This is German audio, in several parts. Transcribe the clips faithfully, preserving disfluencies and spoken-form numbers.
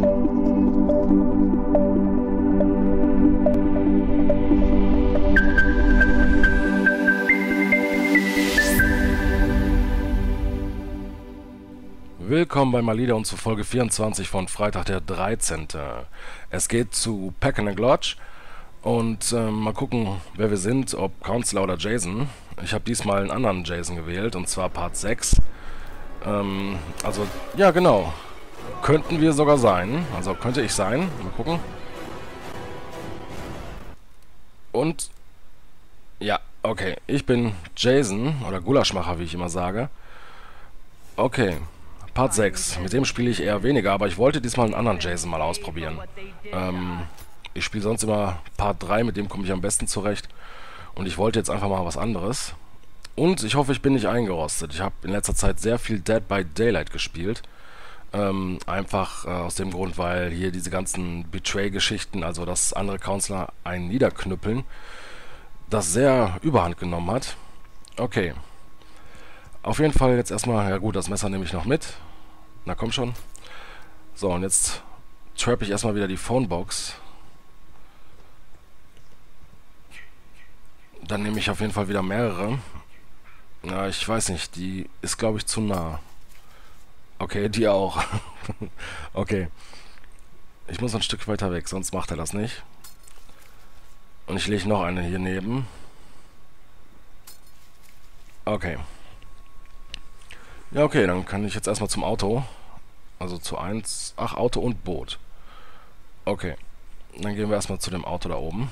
Willkommen bei Malida und zu Folge vierundzwanzig von Freitag der dreizehnte Es geht zu Pack and Lodge und äh, mal gucken, wer wir sind, ob Counselor oder Jason. Ich habe diesmal einen anderen Jason gewählt, und zwar Part sechs. Ähm, also, ja genau, könnten wir sogar sein, also könnte ich sein, mal gucken. Und, ja, okay, ich bin Jason, oder Gulaschmacher, wie ich immer sage. Okay. Part sechs. Mit dem spiele ich eher weniger, aber ich wollte diesmal einen anderen Jason mal ausprobieren. Ähm, ich spiele sonst immer Part drei, mit dem komme ich am besten zurecht. Und ich wollte jetzt einfach mal was anderes. Und ich hoffe, ich bin nicht eingerostet. Ich habe in letzter Zeit sehr viel Dead by Daylight gespielt. Ähm, einfach äh, aus dem Grund, weil hier diese ganzen Betray-Geschichten, also dass andere Counselor einen niederknüppeln, das sehr Überhand genommen hat. Okay. Auf jeden Fall jetzt erstmal, ja gut, das Messer nehme ich noch mit. Na komm schon. So, und jetzt trappe ich erstmal wieder die Phonebox. Dann nehme ich auf jeden Fall wieder mehrere. Na, ich weiß nicht, die ist glaube ich zu nah. Okay, die auch. Okay. Ich muss ein Stück weiter weg, sonst macht er das nicht. Und ich lege noch eine hier neben. Okay. Ja, okay, dann kann ich jetzt erstmal zum Auto. Also zu eins. Ach, Auto und Boot. Okay. Dann gehen wir erstmal zu dem Auto da oben.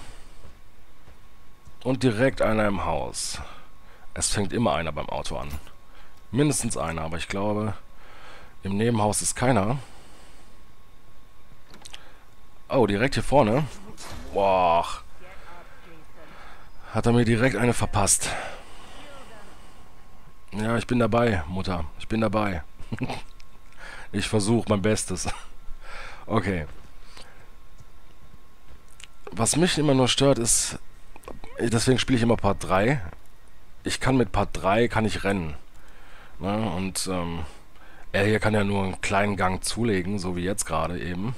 Und direkt einer im Haus. Es fängt immer einer beim Auto an. Mindestens einer, aber ich glaube, im Nebenhaus ist keiner. Oh, direkt hier vorne. Boah. Hat er mir direkt eine verpasst. Ja, ich bin dabei, Mutter. Ich bin dabei. Ich versuche mein Bestes. Okay. Was mich immer nur stört ist, deswegen spiele ich immer Part drei. Ich kann mit Part drei, kann ich rennen. Ne? Und ähm, er hier kann ja nur einen kleinen Gang zulegen, so wie jetzt gerade eben.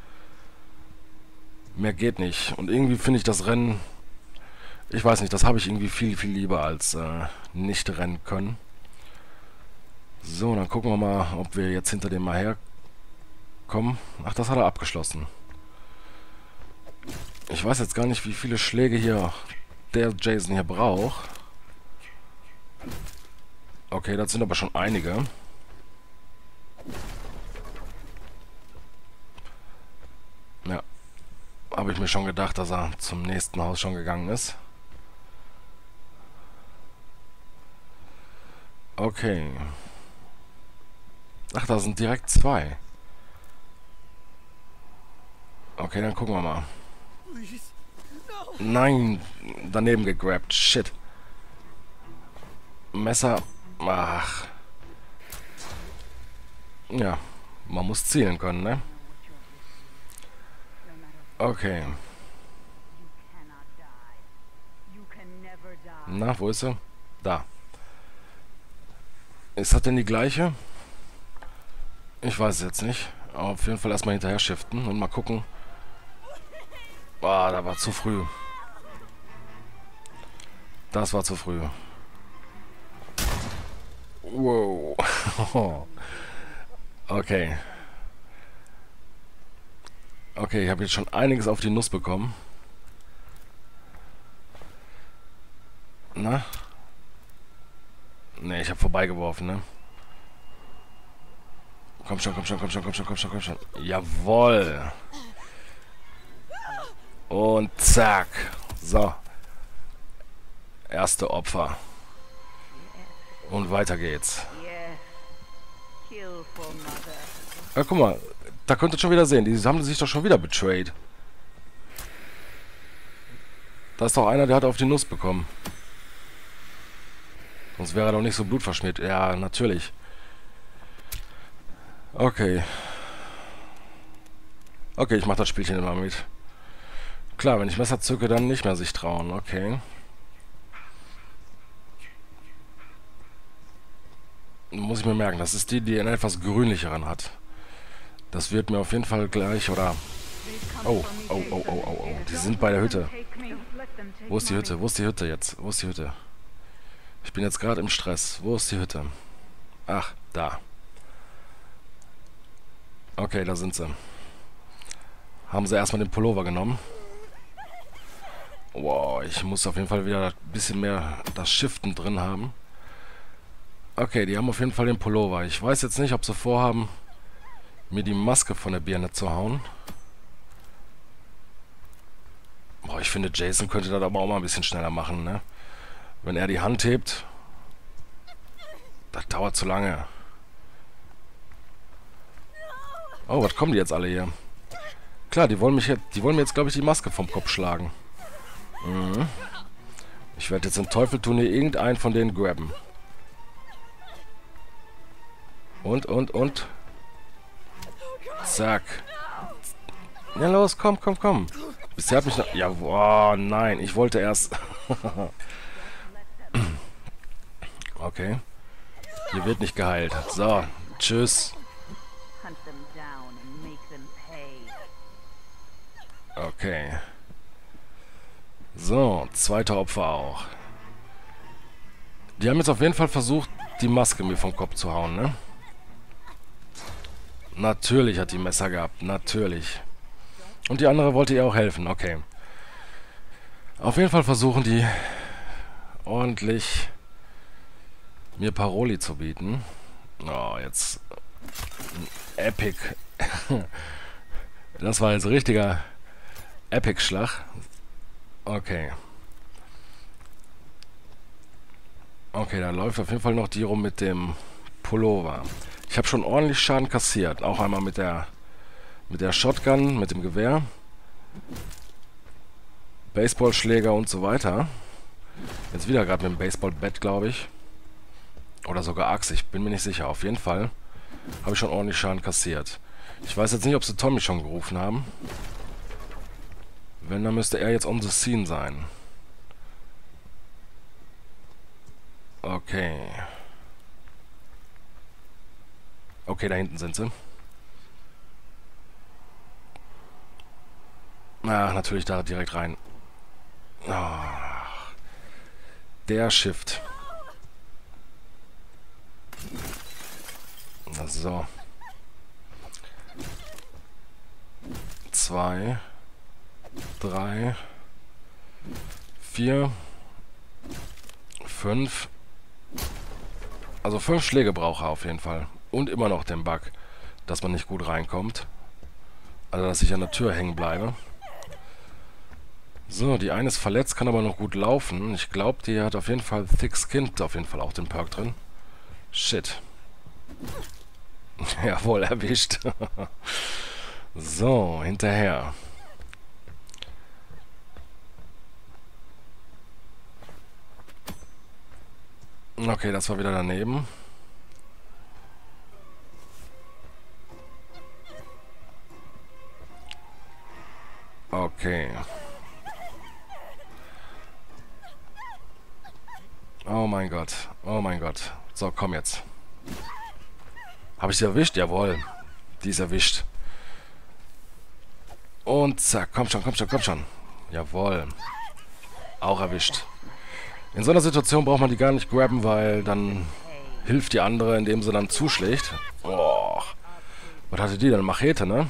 Mehr geht nicht. Und irgendwie finde ich das Rennen, ich weiß nicht, das habe ich irgendwie viel, viel lieber als äh, nicht rennen können. So, dann gucken wir mal, ob wir jetzt hinter dem mal herkommen. Ach, das hat er abgeschlossen. Ich weiß jetzt gar nicht, wie viele Schläge hier der Jason hier braucht. Okay, das sind aber schon einige. Ja, habe ich mir schon gedacht, dass er zum nächsten Haus schon gegangen ist. Okay. Ach, da sind direkt zwei. Okay, dann gucken wir mal. Nein, daneben gegrabt. Shit. Messer. Ach. Ja, man muss zielen können, ne? Okay. Na, wo ist sie? Da. Ist das denn die gleiche? Ich weiß es jetzt nicht. Aber auf jeden Fall erstmal hinterher shiften und mal gucken. Boah, da war zu früh. Das war zu früh. Wow. Okay. Okay, ich habe jetzt schon einiges auf die Nuss bekommen. Na? Ne, ich habe vorbeigeworfen, ne? Komm schon, komm schon, komm schon, komm schon, komm schon, komm schon. Jawohl. Und zack. So. Erste Opfer. Und weiter geht's. Ja, guck mal. Da könnt ihr schon wieder sehen. Die haben sich doch schon wieder betrayed. Da ist doch einer, der hat auf die Nuss bekommen. Sonst wäre er doch nicht so blutverschmiert. Ja, natürlich. Okay. Okay, ich mach das Spielchen immer mit. Klar, wenn ich Messer zücke, dann nicht mehr sich trauen. Okay. Muss ich mir merken, das ist die, die einen etwas grünlicheren hat. Das wird mir auf jeden Fall gleich, oder... Oh, oh, oh, oh, oh, oh. Die sind bei der Hütte. Wo ist die Hütte? Wo ist die Hütte jetzt? Wo ist die Hütte? Ich bin jetzt gerade im Stress. Wo ist die Hütte? Ach, da. Okay, da sind sie. Haben sie erstmal den Pullover genommen. Wow, ich muss auf jeden Fall wieder ein bisschen mehr das Shiften drin haben. Okay, die haben auf jeden Fall den Pullover. Ich weiß jetzt nicht, ob sie vorhaben, mir die Maske von der Birne zu hauen. Boah, ich finde, Jason könnte das aber auch mal ein bisschen schneller machen, ne? Wenn er die Hand hebt, das dauert zu lange. Oh, was kommen die jetzt alle hier? Klar, die wollen mich jetzt, die wollen mir jetzt, glaube ich, die Maske vom Kopf schlagen. Mhm. Ich werde jetzt den Teufel tun, hier irgendeinen von denen grabben. Und, und, und. Zack. Ja, los, komm, komm, komm. Bisher hat mich noch... Ja, boah, nein. Ich wollte erst... Okay. Hier wird nicht geheilt. So, tschüss. Okay. So, zweiter Opfer auch. Die haben jetzt auf jeden Fall versucht, die Maske mir vom Kopf zu hauen, ne? Natürlich hat die Messer gehabt, natürlich. Und die andere wollte ihr auch helfen, okay. Auf jeden Fall versuchen die ordentlich mir Paroli zu bieten. Oh, jetzt Epic. Das war jetzt richtiger Epic-Schlag. Okay. Okay, da läuft auf jeden Fall noch die rum mit dem Pullover. Ich habe schon ordentlich Schaden kassiert. Auch einmal mit der mit der Shotgun, mit dem Gewehr. Baseballschläger und so weiter. Jetzt wieder gerade mit dem Baseballbett, glaube ich. Oder sogar Axt, ich bin mir nicht sicher. Auf jeden Fall habe ich schon ordentlich Schaden kassiert. Ich weiß jetzt nicht, ob sie Tommy schon gerufen haben. Wenn, dann müsste er jetzt on the scene sein. Okay. Okay, da hinten sind sie. Ach, natürlich da direkt rein. Oh, der Shift. So. Zwei. Drei. Vier. Fünf. Also fünf Schläge braucht er auf jeden Fall. Und immer noch den Bug, dass man nicht gut reinkommt. Also, dass ich an der Tür hängen bleibe. So, die eine ist verletzt, kann aber noch gut laufen. Ich glaube, die hat auf jeden Fall Thick Skin, auf jeden Fall auch den Perk drin. Shit. Jawohl, erwischt. So, hinterher. Okay, das war wieder daneben. Okay. Oh mein Gott. Oh mein Gott. So, komm jetzt. Habe ich sie erwischt? Jawohl. Die ist erwischt. Und zack. Komm schon, komm schon, komm schon. Jawohl. Auch erwischt. In so einer Situation braucht man die gar nicht grabben, weil dann hilft die andere, indem sie dann zuschlägt. Oh. Was hatte die denn? Machete, ne?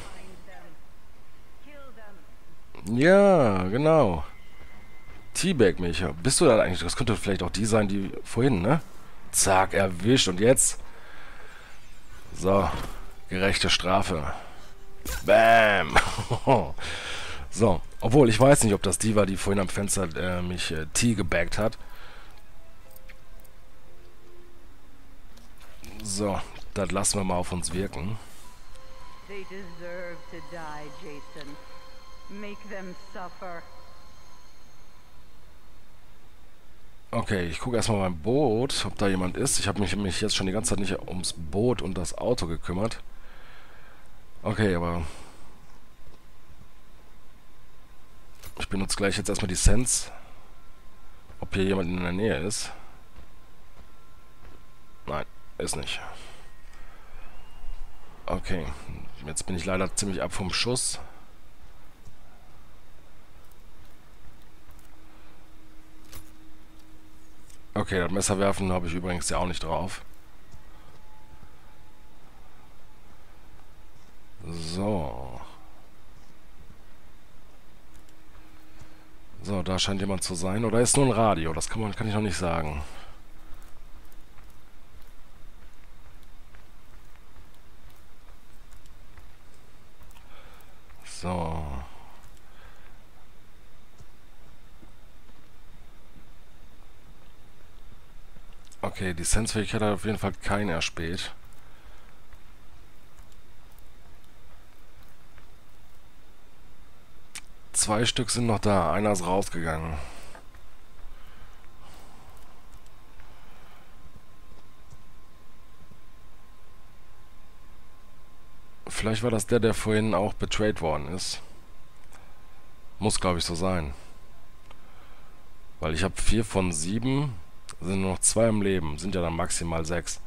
Ja, genau. Teabag mich. Bist du da eigentlich? Das könnte vielleicht auch die sein, die vorhin, ne? Zack, erwischt. Und jetzt? So. Gerechte Strafe. Bam. So. Obwohl, ich weiß nicht, ob das die war, die vorhin am Fenster äh, mich äh, T gebaggt hat. So. Das lassen wir mal auf uns wirken. They deserve to die, Jason. Make them suffer. Okay, ich gucke erstmal beim Boot, ob da jemand ist. Ich habe mich, mich jetzt schon die ganze Zeit nicht ums Boot und das Auto gekümmert. Okay, aber... Ich benutze gleich jetzt erstmal die Sense. Ob hier jemand in der Nähe ist. Nein, ist nicht. Okay, jetzt bin ich leider ziemlich ab vom Schuss. Okay, das Messer werfen habe ich übrigens ja auch nicht drauf. So. So, da scheint jemand zu sein. Oder ist nur ein Radio? Das kann man, kann ich noch nicht sagen. So. Okay, die Sense-Fähigkeit hat auf jeden Fall kein erspäht. Zwei Stück sind noch da. Einer ist rausgegangen. Vielleicht war das der, der vorhin auch betrayed worden ist. Muss, glaube ich, so sein. Weil ich habe vier von sieben. Sind nur noch zwei im Leben. Sind ja dann maximal sechs.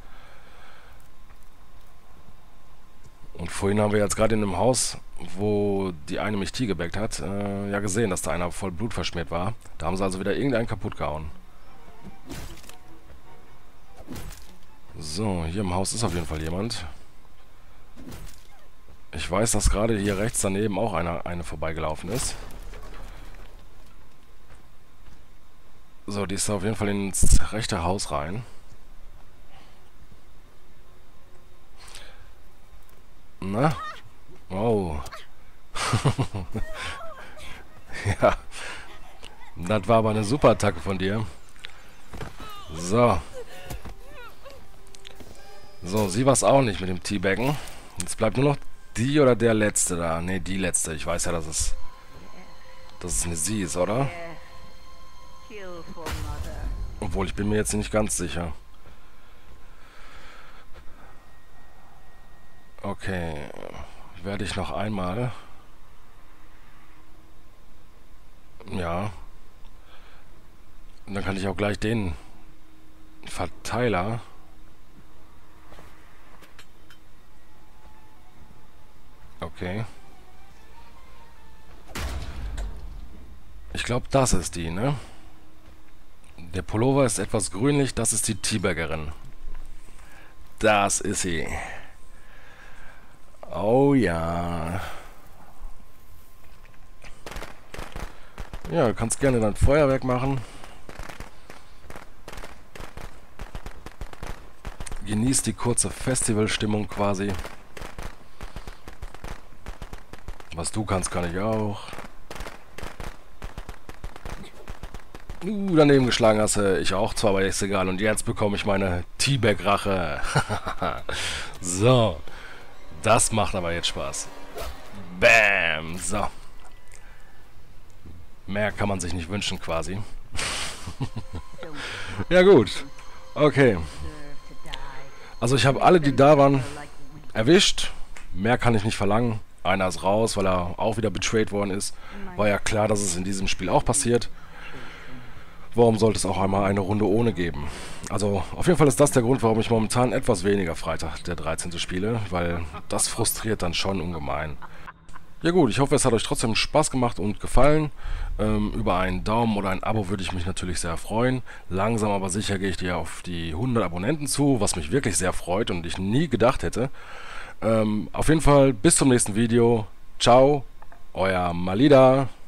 Und vorhin haben wir jetzt gerade in einem Haus, wo die eine mich teagebackt hat, äh, ja gesehen, dass da einer voll Blut verschmiert war. Da haben sie also wieder irgendeinen kaputt gehauen. So, hier im Haus ist auf jeden Fall jemand. Ich weiß, dass gerade hier rechts daneben auch einer, eine vorbeigelaufen ist. So, die ist da auf jeden Fall ins rechte Haus rein. Na? Oh. Ja. Das war aber eine super Attacke von dir. So. So, sie war es auch nicht mit dem Teabaggen. Jetzt bleibt nur noch die oder der Letzte da. Ne, die Letzte. Ich weiß ja, dass es... dass es eine sie ist, oder? Obwohl, ich bin mir jetzt nicht ganz sicher. Okay. Werde ich noch einmal... Ja. Und dann kann ich auch gleich den Verteiler... Okay. Ich glaube, das ist die, ne? Der Pullover ist etwas grünlich, das ist die Teabaggerin. Das ist sie. Oh ja. Ja, du kannst gerne dein Feuerwerk machen. Genießt die kurze Festivalstimmung quasi. Was du kannst, kann ich auch. Uh, daneben geschlagen hast du, ich auch zwar, aber ist egal. Und jetzt bekomme ich meine Teabag-Rache. So. Das macht aber jetzt Spaß. Bam. So. Mehr kann man sich nicht wünschen, quasi. Ja gut. Okay. Also ich habe alle, die da waren, erwischt. Mehr kann ich nicht verlangen. Einer ist raus, weil er auch wieder betrayed worden ist. War ja klar, dass es in diesem Spiel auch passiert. Warum sollte es auch einmal eine Runde ohne geben? Also auf jeden Fall ist das der Grund, warum ich momentan etwas weniger Freitag der dreizehnte spiele, weil das frustriert dann schon ungemein. Ja gut, ich hoffe, es hat euch trotzdem Spaß gemacht und gefallen. Ähm, über einen Daumen oder ein Abo würde ich mich natürlich sehr freuen. Langsam aber sicher gehe ich dir auf die hundert Abonnenten zu, was mich wirklich sehr freut und ich nie gedacht hätte. Ähm, auf jeden Fall bis zum nächsten Video. Ciao, euer Malida.